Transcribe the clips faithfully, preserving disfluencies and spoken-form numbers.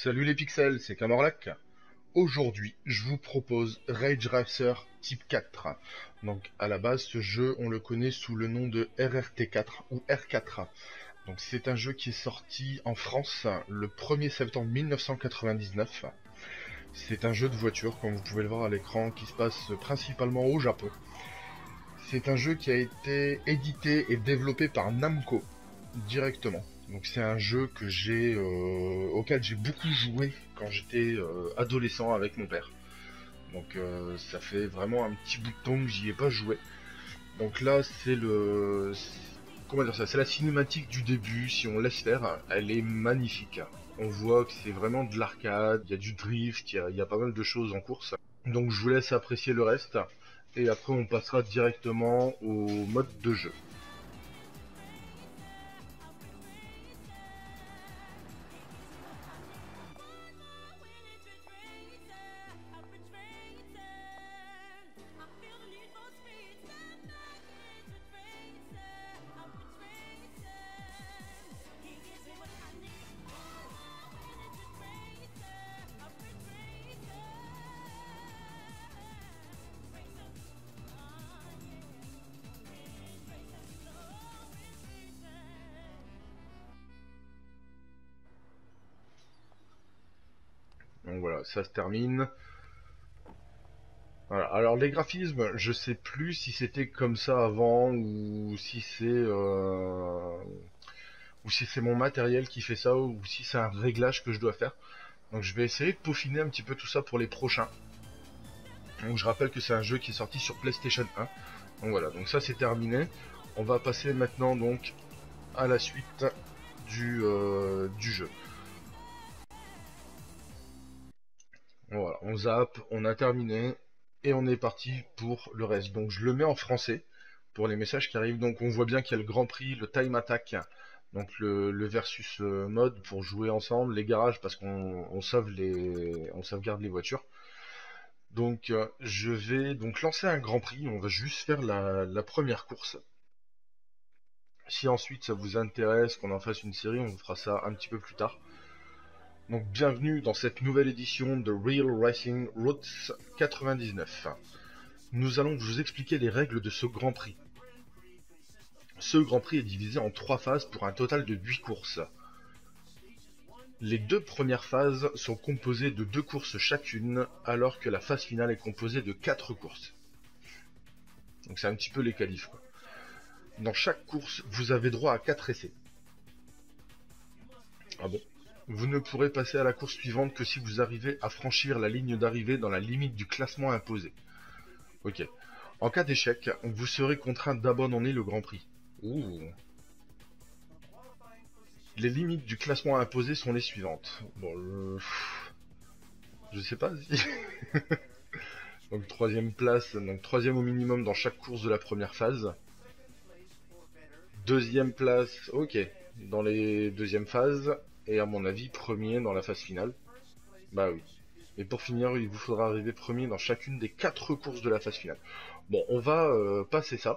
Salut les pixels, c'est Camorlac. Aujourd'hui, je vous propose Rage Racer Type quatre. Donc à la base, ce jeu, on le connaît sous le nom de R R T quatre ou R quatre. Donc c'est un jeu qui est sorti en France le premier septembre mille neuf cent quatre-vingt-dix-neuf. C'est un jeu de voiture, comme vous pouvez le voir à l'écran, qui se passe principalement au Japon. C'est un jeu qui a été édité et développé par Namco directement. Donc c'est un jeu que j'ai, euh, auquel j'ai beaucoup joué quand j'étais euh, adolescent avec mon père. Donc euh, ça fait vraiment un petit bout de temps que j'y ai pas joué. Donc là c'est le, comment dire ça, c'est la cinématique du début. Si on laisse faire, elle est magnifique. On voit que c'est vraiment de l'arcade, il y a du drift, il y a, il y a pas mal de choses en course. Donc je vous laisse apprécier le reste. Et après on passera directement au mode de jeu. Donc voilà, ça se termine. Voilà. Alors les graphismes, je sais plus si c'était comme ça avant ou si c'est euh, ou si c'est mon matériel qui fait ça ou si c'est un réglage que je dois faire. Donc je vais essayer de peaufiner un petit peu tout ça pour les prochains. Donc je rappelle que c'est un jeu qui est sorti sur PlayStation un. Donc voilà, donc ça c'est terminé. On va passer maintenant donc à la suite du, euh, du jeu. Voilà, on zappe, on a terminé et on est parti pour le reste. Donc je le mets en français pour les messages qui arrivent. Donc on voit bien qu'il y a le Grand Prix, le Time Attack, donc le, le versus euh, mode pour jouer ensemble, les garages parce qu'on on sauve les, on sauvegarde les voitures. Donc euh, je vais donc lancer un Grand Prix. On va juste faire la, la première course. Si ensuite ça vous intéresse qu'on en fasse une série, on fera ça un petit peu plus tard. Donc bienvenue dans cette nouvelle édition de Real Racing Routes quatre-vingt-dix-neuf. Nous allons vous expliquer les règles de ce Grand Prix. Ce Grand Prix est divisé en trois phases pour un total de huit courses. Les deux premières phases sont composées de deux courses chacune, alors que la phase finale est composée de quatre courses. Donc c'est un petit peu les qualifs, quoi. Dans chaque course, vous avez droit à quatre essais. Ah bon ? Vous ne pourrez passer à la course suivante que si vous arrivez à franchir la ligne d'arrivée dans la limite du classement imposé. Ok. En cas d'échec, vous serez contraint d'abandonner le Grand Prix. Ouh. Les limites du classement imposé sont les suivantes. Bon, euh, je sais pas si... donc troisième place, donc troisième au minimum dans chaque course de la première phase. Deuxième place, ok, dans les deuxièmes phases. Et à mon avis, premier dans la phase finale. Bah oui. Et pour finir, il vous faudra arriver premier dans chacune des quatre courses de la phase finale. Bon, on va euh, passer ça.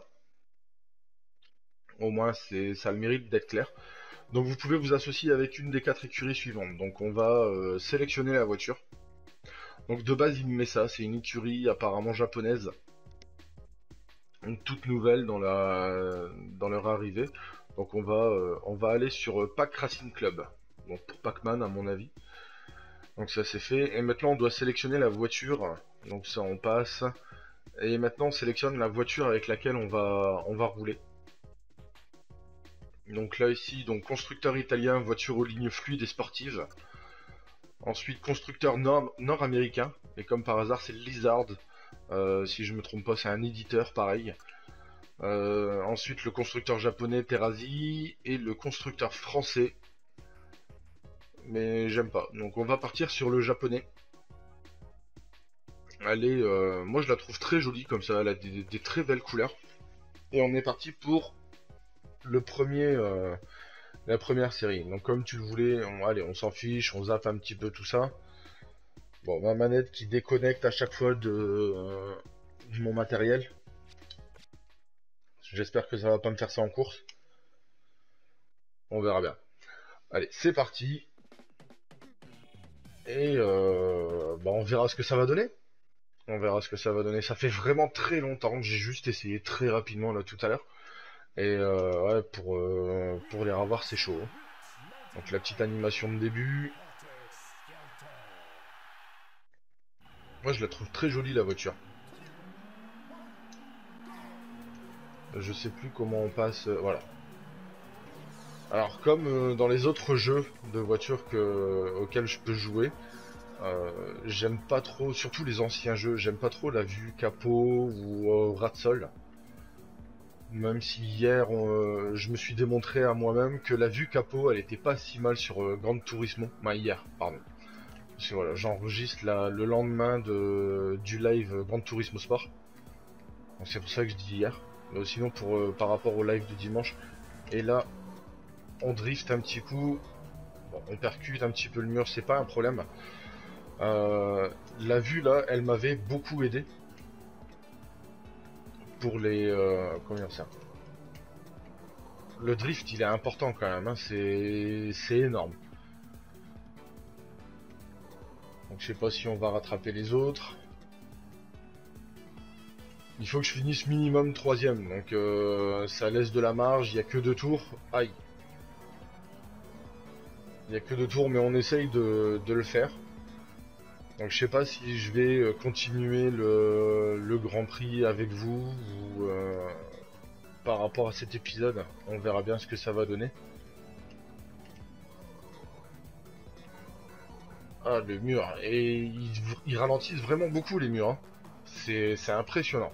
Au moins, c'est ça a le mérite d'être clair. Donc vous pouvez vous associer avec une des quatre écuries suivantes. Donc on va euh, sélectionner la voiture. Donc de base, il me met ça. C'est une écurie apparemment japonaise. Une toute nouvelle dans, la, dans leur arrivée. Donc on va, euh, on va aller sur euh, Pack Racing Club. Donc pour Pac-Man à mon avis. Donc ça c'est fait. Et maintenant on doit sélectionner la voiture. Donc ça on passe. Et maintenant on sélectionne la voiture avec laquelle on va, on va rouler. Donc là ici, donc constructeur italien, voiture aux lignes fluides et sportives. Ensuite constructeur nord- nord-américain. Et comme par hasard c'est Lizard. Euh, si je me trompe pas c'est un éditeur pareil. Euh, ensuite le constructeur japonais Terazi. Et le constructeur français. Mais j'aime pas. Donc on va partir sur le japonais. Elle est, euh, moi je la trouve très jolie comme ça, elle a des, des très belles couleurs. Et on est parti pour le premier, euh, la première série. Donc comme tu le voulais, on, allez, on s'en fiche, on zappe un petit peu tout ça. Bon, ma manette qui déconnecte à chaque fois de, euh, de mon matériel. J'espère que ça va pas me faire ça en course. On verra bien. Allez, c'est parti. Et euh, bah, on verra ce que ça va donner. On verra ce que ça va donner. Ça fait vraiment très longtemps. J'ai juste essayé très rapidement là tout à l'heure. Et euh, ouais, pour, euh, pour les revoir, c'est chaud. Donc la petite animation de début. Moi, je la trouve très jolie, la voiture. Je sais plus comment on passe. Euh, voilà. Alors, comme euh, dans les autres jeux de voitures que, auxquels je peux jouer, euh, j'aime pas trop, surtout les anciens jeux, j'aime pas trop la vue capot ou euh, ras de sol. Même si hier, on, euh, je me suis démontré à moi-même que la vue capot, elle était pas si mal sur euh, Gran Turismo. Enfin, hier, pardon. Parce que voilà, j'enregistre la- le lendemain de, du live Gran Turismo Sport. Donc c'est pour ça que je dis hier. Mais sinon, pour, euh, par rapport au live de dimanche. Et là, on drift un petit coup. Bon, on percute un petit peu le mur, c'est pas un problème. Euh, la vue là, elle m'avait beaucoup aidé. Pour les... Euh, comment dire ça? Le drift, il est important quand même. Hein, c'est c'est énorme. Donc je sais pas si on va rattraper les autres. Il faut que je finisse minimum troisième. Donc euh, ça laisse de la marge. Il n'y a que deux tours. Aïe. Il n'y a que deux tours, mais on essaye de, de le faire. Donc je sais pas si je vais euh, continuer le, le Grand Prix avec vous ou euh, par rapport à cet épisode. On verra bien ce que ça va donner. Ah, le mur. Et ils, ils ralentissent vraiment beaucoup les murs. Hein. C'est impressionnant.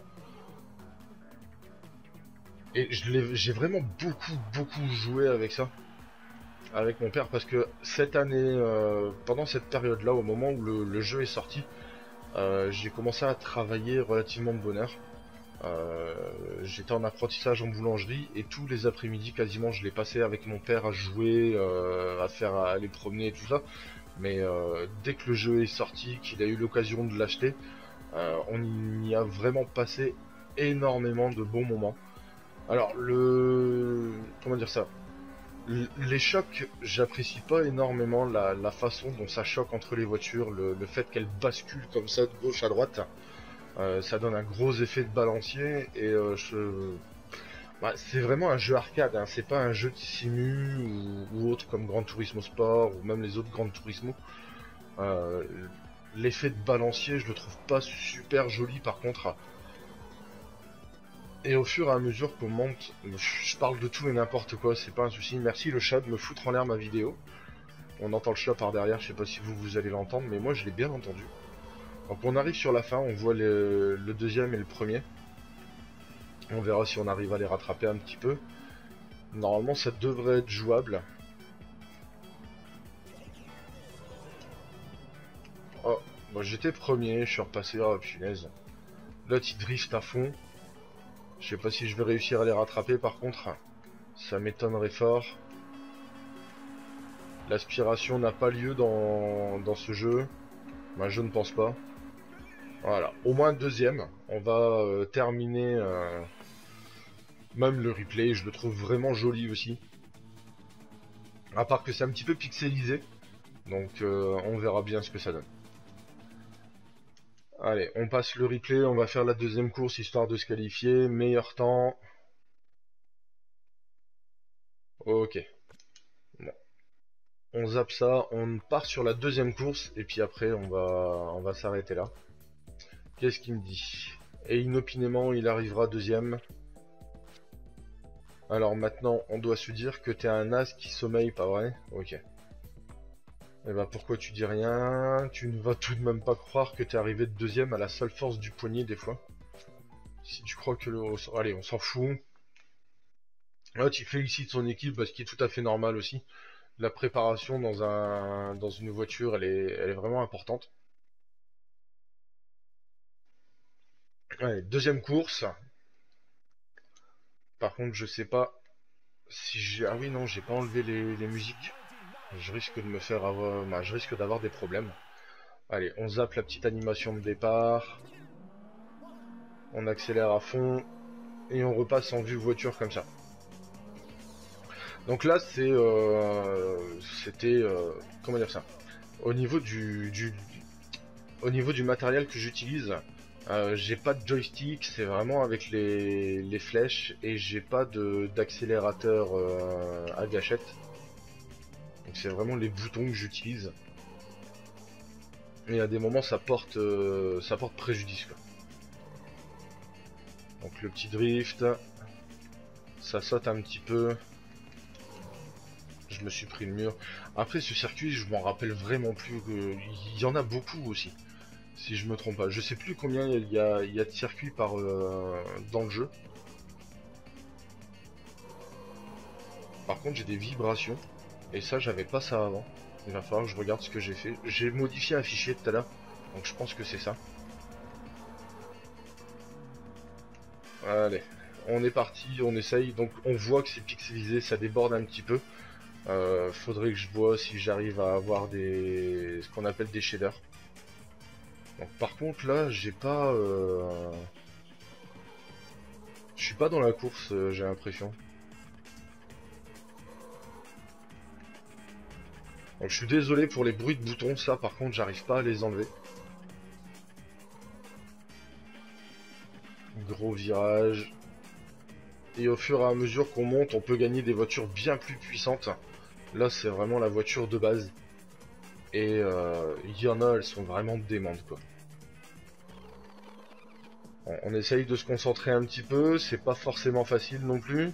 Et j'ai vraiment beaucoup, beaucoup joué avec ça. Avec mon père. Parce que cette année, euh, pendant cette période-là, au moment où le, le jeu est sorti, euh, j'ai commencé à travailler relativement de bonne heure. Euh, J'étais en apprentissage en boulangerie et tous les après-midi quasiment je l'ai passé avec mon père à jouer, euh, à faire à aller promener et tout ça. Mais euh, dès que le jeu est sorti, qu'il a eu l'occasion de l'acheter, euh, on y a vraiment passé énormément de bons moments. Alors le... comment dire ça? L- Les chocs, j'apprécie pas énormément la, la façon dont ça choque entre les voitures, le, le fait qu'elles basculent comme ça de gauche à droite. Euh, ça donne un gros effet de balancier et euh, je... bah, c'est vraiment un jeu arcade, hein. C'est pas un jeu de simu ou, ou autre comme Gran Turismo Sport ou même les autres Gran Turismo. Euh, L'effet de balancier, je le trouve pas super joli par contre. Et au fur et à mesure qu'on monte, je parle de tout et n'importe quoi, c'est pas un souci. Merci le chat de me foutre en l'air ma vidéo. On entend le chat par derrière, je sais pas si vous, vous allez l'entendre, mais moi je l'ai bien entendu. Donc on arrive sur la fin, on voit le, le deuxième et le premier. On verra si on arrive à les rattraper un petit peu. Normalement ça devrait être jouable. Oh, moi j'étais premier, je suis repassé, oh punaise. Là il drift à fond. Je sais pas si je vais réussir à les rattraper par contre. Ça m'étonnerait fort. L'aspiration n'a pas lieu dans, dans ce jeu. Moi je ne pense pas. Voilà, au moins deuxième. On va euh, terminer euh, même le replay. Je le trouve vraiment joli aussi. À part que c'est un petit peu pixelisé. Donc euh, on verra bien ce que ça donne. Allez, on passe le replay. On va faire la deuxième course histoire de se qualifier. Meilleur temps. Ok. Bon. On zappe ça. On part sur la deuxième course. Et puis après, on va, on va s'arrêter là. Qu'est-ce qu'il me dit? Et inopinément, il arrivera deuxième. Alors maintenant, on doit se dire que t'es un as qui sommeille, pas vrai? Ok. Et bah pourquoi tu dis rien? Tu ne vas tout de même pas croire que t'es arrivé de deuxième à la seule force du poignet des fois. Si tu crois que le... Allez, on s'en fout. Là, tu félicites son équipe, ce qui est tout à fait normal aussi. La préparation dans un dans une voiture, elle est, elle est vraiment importante. Allez, deuxième course. Par contre, je sais pas si j'ai... Ah oui, non, j'ai pas enlevé les, les musiques. Je risque de me faire avoir... Bah, je risque d'avoir des problèmes. Allez, on zappe la petite animation de départ. On accélère à fond. Et on repasse en vue voiture comme ça. Donc là, c'est... Euh, C'était... Euh, comment dire ça? Au niveau du, du, au niveau du matériel que j'utilise, euh, j'ai pas de joystick, c'est vraiment avec les, les flèches, et j'ai pas de d'accélérateur euh, à gâchette. Donc c'est vraiment les boutons que j'utilise. Et à des moments ça porte euh, ça porte préjudice quoi. Donc le petit drift, ça saute un petit peu. Je me suis pris le mur. Après ce circuit, je m'en rappelle vraiment plus. Que... Il y en a beaucoup aussi, si je me trompe pas. Je sais plus combien il y a, il y a de circuits par euh, dans le jeu. Par contre, j'ai des vibrations. Et ça, j'avais pas ça avant. Il va falloir que je regarde ce que j'ai fait. J'ai modifié un fichier tout à l'heure. Donc je pense que c'est ça. Allez. On est parti, on essaye. Donc on voit que c'est pixelisé, ça déborde un petit peu. Euh, faudrait que je vois si j'arrive à avoir des ce qu'on appelle des shaders. Donc par contre là j'ai pas euh... je suis pas dans la course, euh, j'ai l'impression. Donc je suis désolé pour les bruits de boutons, ça par contre j'arrive pas à les enlever. Gros virage. Et au fur et à mesure qu'on monte, on peut gagner des voitures bien plus puissantes. Là c'est vraiment la voiture de base. Et euh, il y en a, elles sont vraiment démentes quoi. On, on essaye de se concentrer un petit peu, c'est pas forcément facile non plus.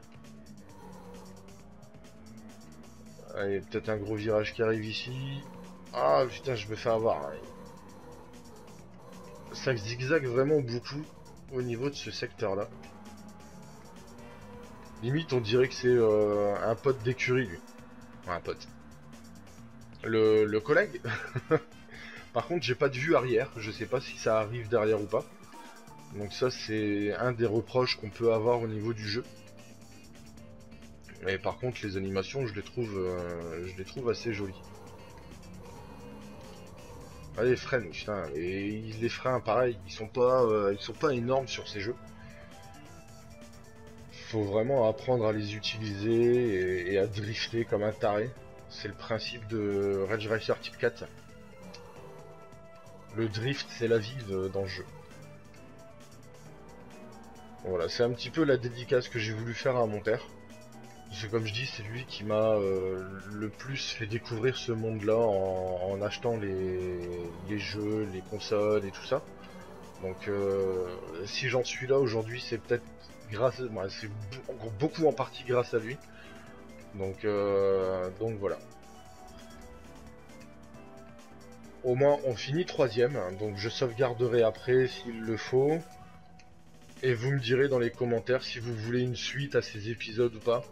Allez, peut-être un gros virage qui arrive ici. Ah putain, je me fais avoir. Ça zigzague vraiment beaucoup au niveau de ce secteur là. Limite on dirait que c'est euh, un pote d'écurie lui. Enfin, un pote. Le, le collègue. Par contre j'ai pas de vue arrière, je sais pas si ça arrive derrière ou pas. Donc ça c'est un des reproches qu'on peut avoir au niveau du jeu. Mais par contre les animations je les trouve euh, je les trouve assez jolies. Allez freine, putain, et les freins pareil, ils sont pas euh, ils sont pas énormes sur ces jeux. Faut vraiment apprendre à les utiliser et, et à drifter comme un taré. C'est le principe de Ridge Racer Type quatre. Le drift c'est la vie de, dans le jeu. Voilà, c'est un petit peu la dédicace que j'ai voulu faire à mon père. Parce que comme je dis, c'est lui qui m'a euh, le plus fait découvrir ce monde-là en, en achetant les, les jeux, les consoles et tout ça. Donc euh, si j'en suis là aujourd'hui, c'est peut-être grâce à moi, c'est beaucoup en partie grâce à lui. Donc, euh, donc voilà. Au moins on finit troisième, donc je sauvegarderai après s'il le faut. Et vous me direz dans les commentaires si vous voulez une suite à ces épisodes ou pas.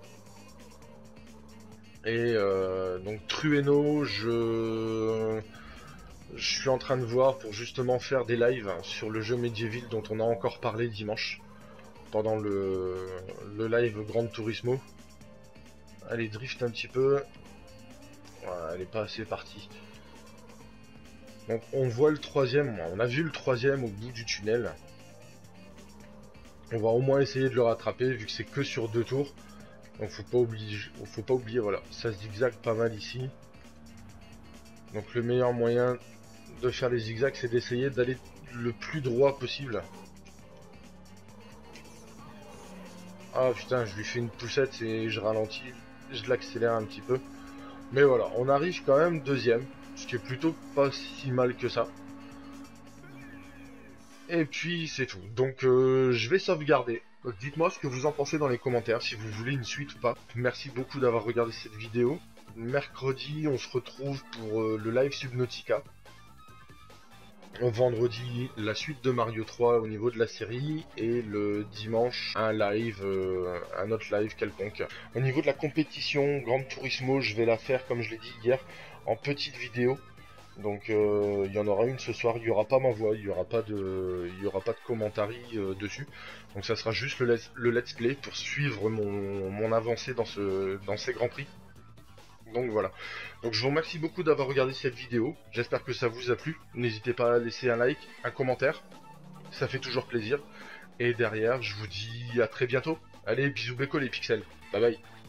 Et euh, donc Trueno, je... je suis en train de voir pour justement faire des lives sur le jeu Medieval dont on a encore parlé dimanche. Pendant le, le live Gran Turismo. Allez, drift un petit peu. Voilà, elle est pas assez partie. Donc on voit le troisième, on a vu le troisième au bout du tunnel. On va au moins essayer de le rattraper vu que c'est que sur deux tours. Donc faut pas oublier, faut pas oublier, voilà, ça se zigzague pas mal ici. Donc le meilleur moyen de faire les zigzags, c'est d'essayer d'aller le plus droit possible. Ah putain, je lui fais une poussette et je ralentis, je l'accélère un petit peu. Mais voilà, on arrive quand même deuxième, ce qui est plutôt pas si mal que ça. Et puis c'est tout. Donc euh, je vais sauvegarder. Dites-moi ce que vous en pensez dans les commentaires, si vous voulez une suite ou pas. Merci beaucoup d'avoir regardé cette vidéo. Mercredi, on se retrouve pour euh, le live Subnautica. Vendredi, la suite de Mario trois au niveau de la série. Et le dimanche, un live, euh, un autre live quelconque. Au niveau de la compétition, Gran Turismo, je vais la faire, comme je l'ai dit hier, en petite vidéo. Donc euh, il y en aura une ce soir, il n'y aura pas ma voix, il n'y aura pas de il y aura pas de commentaires euh, dessus. Donc ça sera juste le, let's, le let's play pour suivre mon, mon avancée dans ce dans ces grands prix. Donc voilà. Donc je vous remercie beaucoup d'avoir regardé cette vidéo. J'espère que ça vous a plu. N'hésitez pas à laisser un like, un commentaire. Ça fait toujours plaisir. Et derrière, je vous dis à très bientôt. Allez, bisous béco les pixels. Bye bye.